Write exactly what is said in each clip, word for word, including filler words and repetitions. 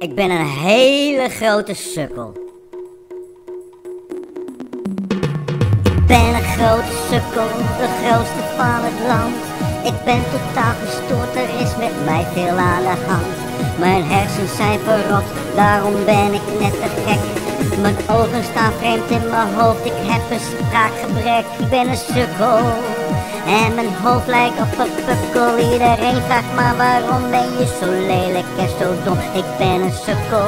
Ik ben een hele grote sukkel. Ik ben een grote sukkel, de grootste van het land. Ik ben totaal gestoord, er is met mij veel aan de hand. Mijn hersens zijn verrot, daarom ben ik net te gek. Mijn ogen staan vreemd in mijn hoofd, ik heb een spraakgebrek. Ik ben een sukkel en mijn hoofd lijkt op een pukkel. Iedereen vraagt maar waarom ben je zo lelijk en zo dom. Ik ben een sukkel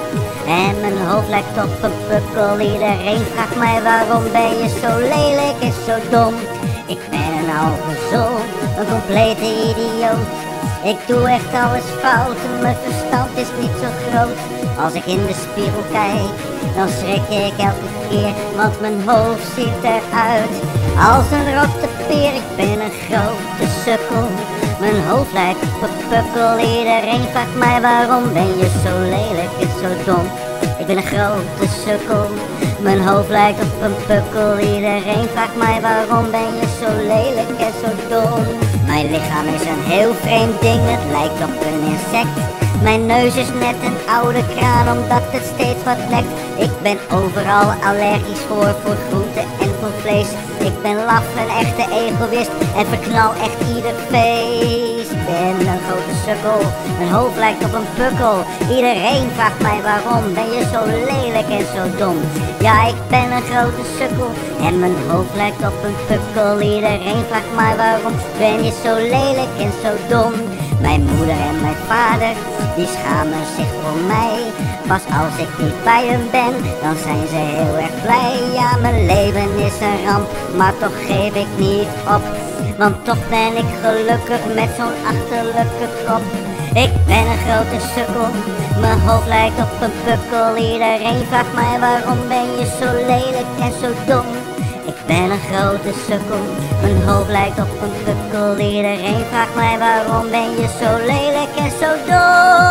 en mijn hoofd lijkt op een pukkel. Iedereen vraagt mij waarom ben je zo lelijk en zo dom. Ik ben een oude zoon, een complete idioot. Ik doe echt alles fout en mijn verstand is niet zo groot. Als ik in de spiegel kijk, dan schrik ik elke keer, want mijn hoofd ziet eruit als een rotte peer. Ik ben een grote sukkel, mijn hoofd lijkt op een pukkel. Iedereen vraagt mij waarom ben je zo lelijk en zo dom. Ik ben een grote sukkel, mijn hoofd lijkt op een pukkel. Iedereen vraagt mij waarom ben je zo lelijk en zo dom. Mijn lichaam is een heel vreemd ding, het lijkt op een insect. Mijn neus is net een oude kraan omdat het steeds wat lekt. Ik ben overal allergisch voor, voor groente en voor vlees. Ik ben laf, een echte egoïst en verknal echt ieder feest. Ik ben een grote sukkel, mijn hoofd lijkt op een pukkel. Iedereen vraagt mij waarom ben je zo lelijk en zo dom. Ja, ik ben een grote sukkel en mijn hoofd lijkt op een pukkel. Iedereen vraagt mij waarom ben je zo lelijk en zo dom. Mijn moeder en mijn vader, die schamen zich voor mij. Pas als ik niet bij hen ben, dan zijn ze heel erg blij. Ja, mijn leven is een ramp, maar toch geef ik niet op. Want toch ben ik gelukkig met zo'n achterlijke kop. Ik ben een grote sukkel, mijn hoofd lijkt op een pukkel. Iedereen vraagt mij waarom ben je zo lelijk en zo dom. Ik ben een grote sukkel, mijn hoofd lijkt op een pukkel. Iedereen vraagt mij waarom ben je zo lelijk en zo dom.